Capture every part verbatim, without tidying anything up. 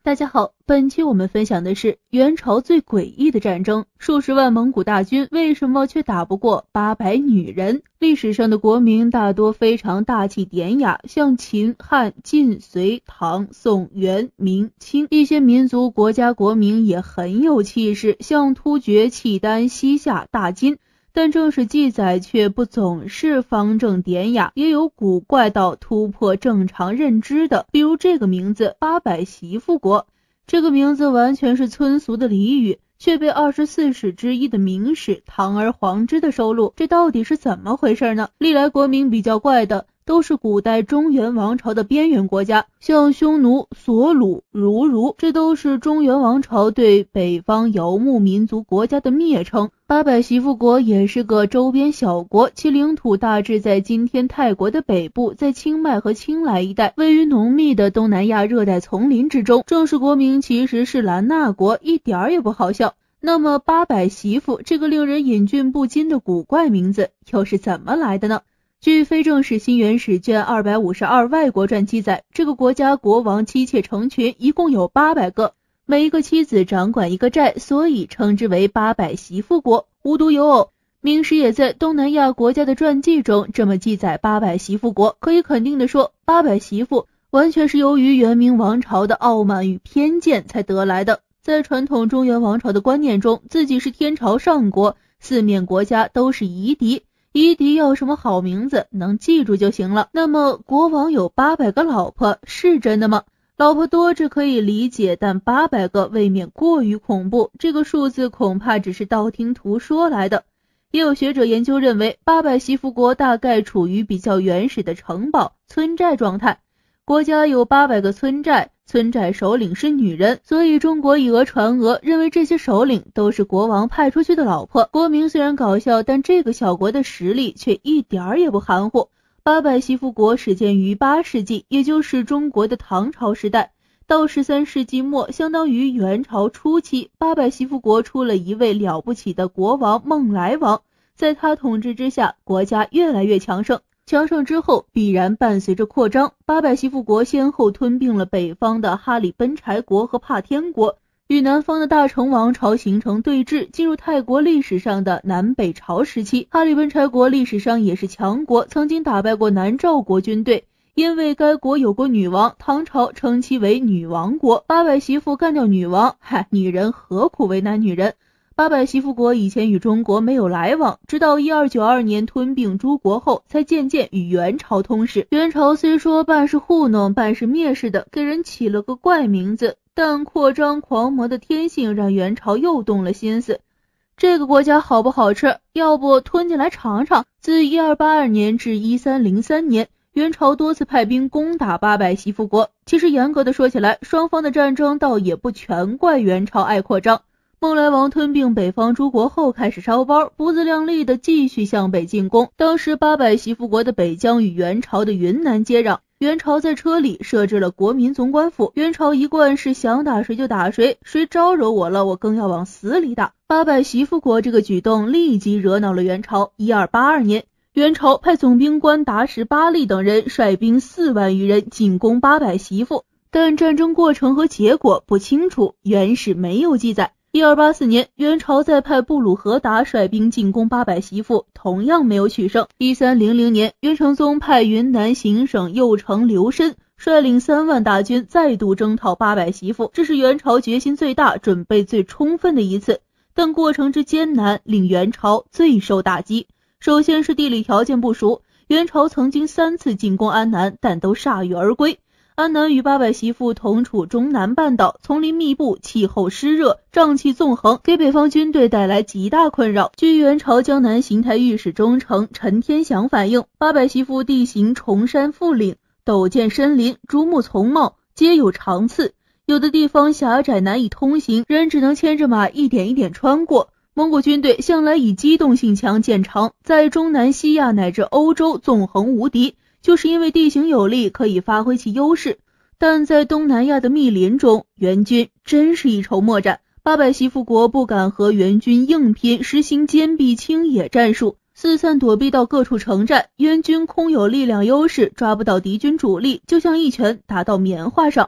大家好，本期我们分享的是元朝最诡异的战争，数十万蒙古大军为什么却打不过八百女人？历史上的国名大多非常大气典雅，像秦、汉、晋、隋、唐、宋、元、明、清，一些民族国家国名也很有气势，像突厥、契丹、西夏、大金。但正史记载却不总是方正典雅，也有古怪到突破正常认知的，比如这个名字八百媳妇国。这个名字完全是村俗的俚语，却被二十四史之一的明史堂而皇之的收录，这到底是怎么回事呢？历来国名比较怪的都是古代中原王朝的边缘国家，像匈奴、索鲁、如如，这都是中原王朝对北方游牧民族国家的蔑称。八百媳妇国也是个周边小国，其领土大致在今天泰国的北部，在清迈和清莱一带，位于浓密的东南亚热带丛林之中。正式国名其实是兰纳国，一点儿也不好笑。那么八百媳妇这个令人隐俊不禁的古怪名字又是怎么来的呢？据非正史新元史卷二百五十二外国传记载，这个国家国王妻妾成群，一共有八百个，每一个妻子掌管一个寨，所以称之为八百媳妇国。无独有偶，明史也在东南亚国家的传记中这么记载八百媳妇国。可以肯定的说，八百媳妇完全是由于元明王朝的傲慢与偏见才得来的。在传统中原王朝的观念中，自己是天朝上国，四面国家都是夷狄，夷狄要什么好名字能记住就行了。那么国王有八百个老婆是真的吗？老婆多这可以理解，但八百个未免过于恐怖，这个数字恐怕只是道听途说来的。也有学者研究认为，八百媳妇国大概处于比较原始的城堡村寨状态，国家有八百个村寨，村寨首领是女人，所以中国以讹传讹，认为这些首领都是国王派出去的老婆。国名虽然搞笑，但这个小国的实力却一点儿也不含糊。八百媳妇国始建于八世纪，也就是中国的唐朝时代，到十三世纪末，相当于元朝初期，八百媳妇国出了一位了不起的国王孟来王，在他统治之下，国家越来越强盛。强盛之后必然伴随着扩张，八百媳妇国先后吞并了北方的哈里奔柴国和帕天国，与南方的大成王朝形成对峙，进入泰国历史上的南北朝时期。哈里奔柴国历史上也是强国，曾经打败过南诏国军队，因为该国有过女王，唐朝称其为女王国。八百媳妇干掉女王，嗨，女人何苦为难女人？八百媳妇国以前与中国没有来往，直到一二九二年吞并诸国后，才渐渐与元朝通使。元朝虽说半是糊弄半是蔑视的，给人起了个怪名字，但扩张狂魔的天性让元朝又动了心思。这个国家好不好吃？要不吞进来尝尝。自一二八二年至一三零三年，元朝多次派兵攻打八百媳妇国。其实严格的说起来，双方的战争倒也不全怪元朝爱扩张。孟来王吞并北方诸国后开始烧包，不自量力的继续向北进攻。当时八百媳妇国的北疆与元朝的云南接壤，元朝在车里设置了国民总管府。元朝一贯是想打谁就打谁，谁招惹我了，我更要往死里打。八百媳妇国这个举动立即惹恼了元朝。一二八二年，元朝派总兵官达什巴利等人率兵四万余人进攻八百媳妇，但战争过程和结果不清楚，元史没有记载。一二八四年，元朝再派布鲁和达率兵进攻八百媳妇，同样没有取胜。一三零零年，元成宗派云南行省右丞刘申率领三万大军再度征讨八百媳妇，这是元朝决心最大、准备最充分的一次，但过程之艰难令元朝最受打击。首先是地理条件不熟，元朝曾经三次进攻安南，但都铩羽而归。安南与八百媳妇同处中南半岛，丛林密布，气候湿热，瘴气纵横，给北方军队带来极大困扰。据元朝江南邢台御史中丞陈天祥反映，八百媳妇地形崇山富岭，陡见深林，竹木丛茂，皆有长刺，有的地方狭窄难以通行，人只能牵着马一点一点穿过。蒙古军队向来以机动性强见长，在中南西亚乃至欧洲纵横无敌，就是因为地形有利，可以发挥其优势。但在东南亚的密林中，元军真是一筹莫展。八百媳妇国不敢和元军硬拼，实行坚壁清野战术，四散躲避到各处城寨。元军空有力量优势，抓不到敌军主力，就像一拳打到棉花上。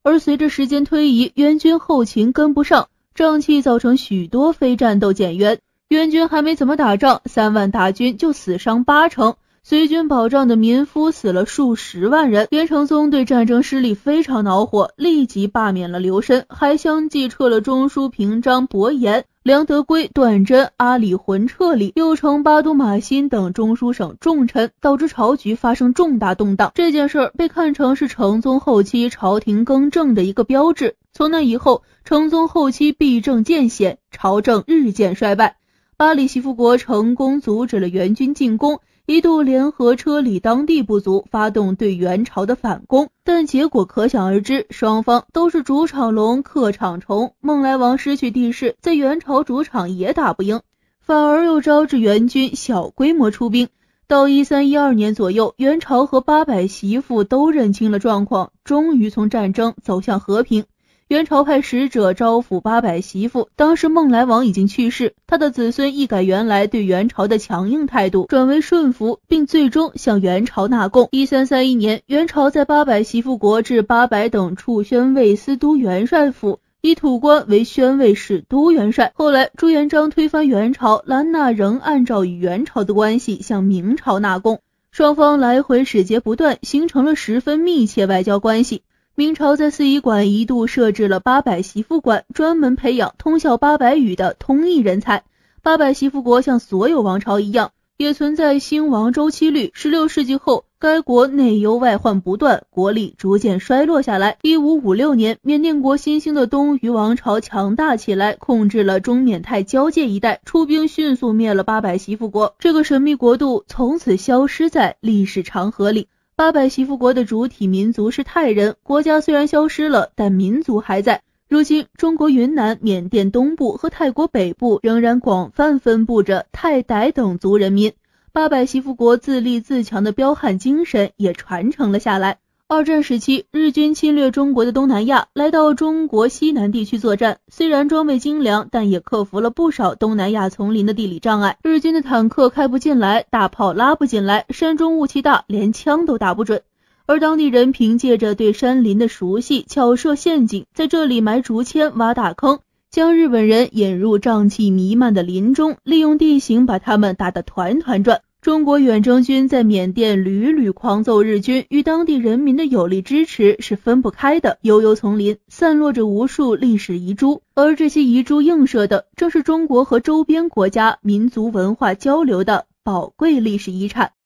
而随着时间推移，援军后勤跟不上，瘴气造成许多非战斗减员，援军还没怎么打仗，三万大军就死伤八成，随军保障的民夫死了数十万人。袁承宗对战争失利非常恼火，立即罢免了刘申，还相继撤了中书平章伯颜、梁德圭、段真、阿里浑撤离，又惩巴都马新等中书省重臣，导致朝局发生重大动荡。这件事被看成是承宗后期朝廷更正的一个标志。从那以后，承宗后期弊政渐显，朝政日渐衰败。巴里席夫国成功阻止了援军进攻，一度联合车里当地部族发动对元朝的反攻，但结果可想而知，双方都是主场龙客场虫，孟来王失去地势，在元朝主场也打不赢，反而又招致元军小规模出兵。到一三一二年左右，元朝和八百媳妇都认清了状况，终于从战争走向和平。元朝派使者招抚八百媳妇，当时孟来王已经去世，他的子孙一改原来对元朝的强硬态度，转为顺服，并最终向元朝纳贡。一三三一年，元朝在八百媳妇国置八百等处宣慰司都元帅府，以土官为宣慰使都元帅。后来朱元璋推翻元朝，兰纳仍按照与元朝的关系向明朝纳贡，双方来回使节不断，形成了十分密切外交关系。明朝在四夷馆一度设置了八百媳妇馆，专门培养通晓八百语的通译人才。八百媳妇国像所有王朝一样，也存在兴亡周期率。十六世纪后，该国内忧外患不断，国力逐渐衰落下来。一五五六年，缅甸国新兴的东虞王朝强大起来，控制了中缅泰交界一带，出兵迅速灭了八百媳妇国。这个神秘国度从此消失在历史长河里。八百媳妇国的主体民族是泰人，国家虽然消失了，但民族还在。如今中国云南、缅甸东部和泰国北部仍然广泛分布着泰傣等族人民，八百媳妇国自立自强的彪悍精神也传承了下来。二战时期，日军侵略中国的东南亚，来到中国西南地区作战，虽然装备精良，但也克服了不少东南亚丛林的地理障碍。日军的坦克开不进来，大炮拉不进来，山中雾气大，连枪都打不准。而当地人凭借着对山林的熟悉，巧设陷阱，在这里埋竹签，挖大坑，将日本人引入瘴气弥漫的林中，利用地形把他们打得团团转。中国远征军在缅甸屡屡狂揍日军，与当地人民的有力支持是分不开的。悠悠丛林散落着无数历史遗珠，而这些遗珠映射的正是中国和周边国家民族文化交流的宝贵历史遗产。